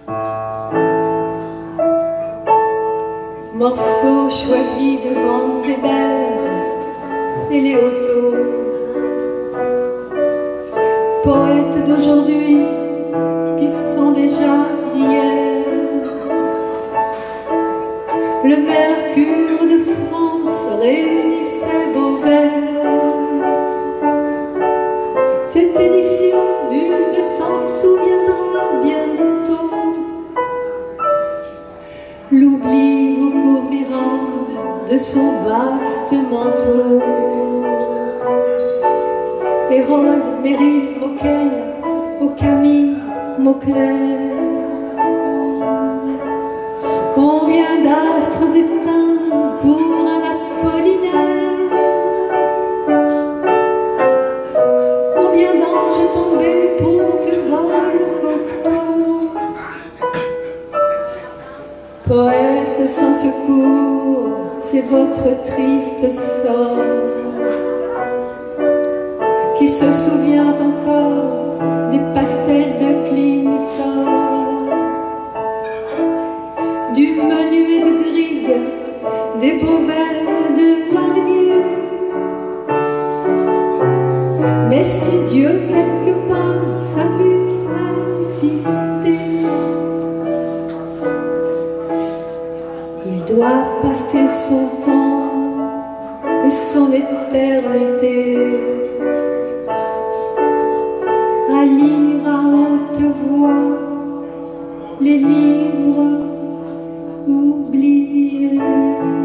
Morceaux choisis devant des belles et les autos. Poètes d'aujourd'hui qui sont déjà d'hier. Le mercure de France réunissait vos vers. Cette édition nul ne s'en souviendra bientôt. L'oubli vous couvrira de son vaste manteau. Hérode, Méry, Moquel, Ocamie, Mauclair. Combien d'astres éteints pour un Apollinaire? Combien d'anges tombés pour que vole Cocteau? Poète sans secours, c'est votre triste sort qui se souvient encore des pastels de Clisson, du menuet de Grieg, des beaux vers de Largue. Mais si Dieu quelque part s'amuse à exister, il doit passer son temps et son éternité à lire à haute voix les livres oubliés.